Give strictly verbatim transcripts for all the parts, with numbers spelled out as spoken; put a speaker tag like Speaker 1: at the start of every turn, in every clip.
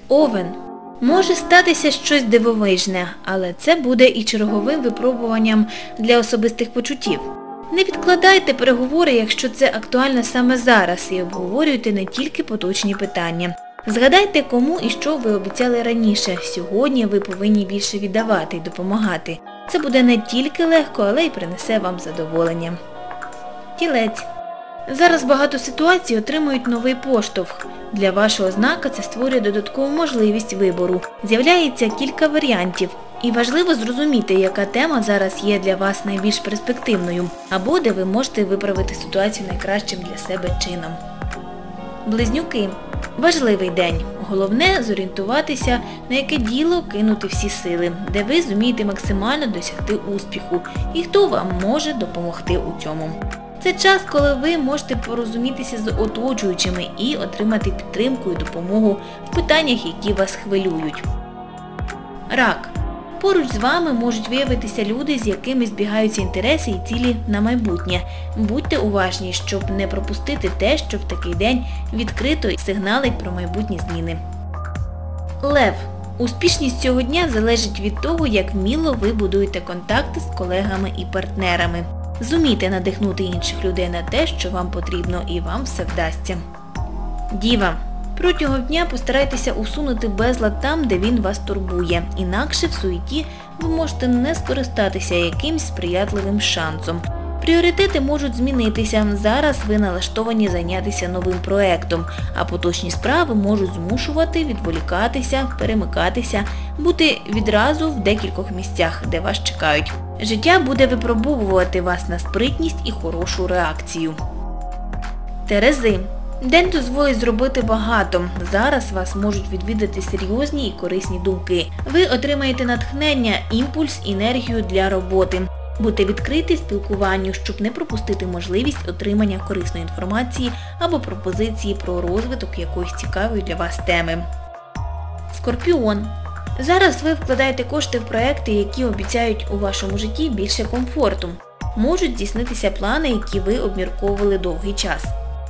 Speaker 1: Овен. Може статися щось дивовижне, але це буде і черговим випробуванням для особистих почуттів. Не відкладайте переговори, якщо це актуально саме зараз, і обговорюйте не тільки поточні питання. Згадайте, кому і що ви обіцяли раніше. Сьогодні ви повинні більше віддавати і допомагати. Це буде не тільки легко, але й принесе вам задоволення. Тілець. Зараз багато ситуацій отримують новий поштовх. Для вашого знака це створює додаткову можливість вибору. З'являється кілька варіантів. І важливо зрозуміти, яка тема зараз є для вас найбільш перспективною, або де ви можете виправити ситуацію найкращим для себе чином. Близнюки. Важливий день. Головне – зорієнтуватися, на яке діло кинути всі сили, де ви зумієте максимально досягти успіху і хто вам може допомогти у цьому. Це час, коли ви можете порозумітися з оточуючими і отримати підтримку і допомогу в питаннях, які вас хвилюють. Рак. Поруч з вами можуть виявитися люди, з якими збігаються інтереси і цілі на майбутнє. Будьте уважні, щоб не пропустити те, що в такий день відкрито сигналить про майбутні зміни. Лев. Успішність цього дня залежить від того, як вміло ви будуєте контакти з колегами і партнерами. Зумійте надихнути інших людей на те, що вам потрібно, і вам все вдасться. Діва. Протягом дня постарайтеся усунути безлад там, де він вас турбує. Інакше в суеті ви можете не скористатися якимсь сприятливим шансом. Пріоритети можуть змінитися. Зараз ви налаштовані зайнятися новим проєктом, а поточні справи можуть змушувати відволікатися, перемикатися, бути відразу в декількох місцях, де вас чекають. Життя буде випробовувати вас на спритність і хорошу реакцію. Терези. День дозволить зробити багато. Зараз вас можуть відвідати серйозні і корисні думки. Ви отримаєте натхнення, імпульс, енергію для роботи. Будьте відкриті спілкуванню, щоб не пропустити можливість отримання корисної інформації або пропозиції про розвиток якоїсь цікавої для вас теми. Скорпіон. Зараз ви вкладаєте кошти в проекти, які обіцяють у вашому житті більше комфорту. Можуть здійснитися плани, які ви обмірковували довгий час.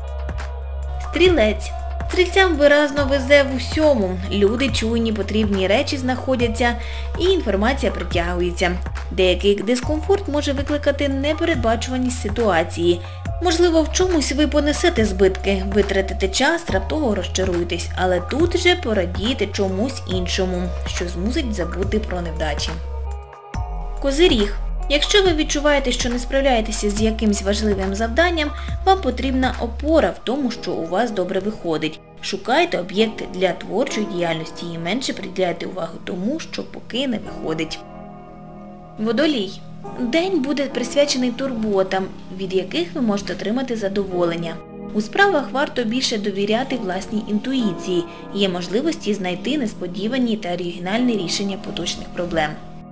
Speaker 1: Стрілець. Стрільцям виразно везе в усьому. Люди чуйні, потрібні речі знаходяться і інформація притягується. Деякий дискомфорт може викликати непередбачуваність ситуації. Можливо, в чомусь ви понесете збитки, витратите час, раптово розчаруєтесь, але тут же порадієте чомусь іншому, що змусить забути про невдачі. Козиріг. Якщо ви відчуваєте, що не справляєтеся з якимось важливим завданням, вам потрібна опора в тому, що у вас добре виходить. Шукайте об'єкти для творчої діяльності і менше приділяйте увагу тому, що поки не виходить. Водолій. День буде присвячений турботам, від яких ви можете отримати задоволення. У справах варто більше довіряти власній інтуїції, є можливості знайти несподівані та оригінальні рішення поточних проблем.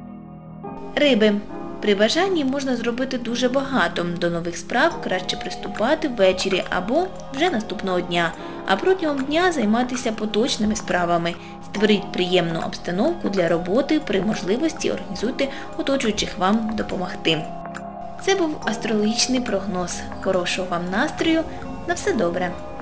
Speaker 1: Риби. При бажанні можна зробити дуже багато. До нових справ краще приступати ввечері або вже наступного дня, а протягом дня займатися поточними справами. Створіть приємну обстановку для роботи, при можливості організуйте оточуючих вам допомогти. Це був астрологічний прогноз. Хорошого вам настрою. На все добре!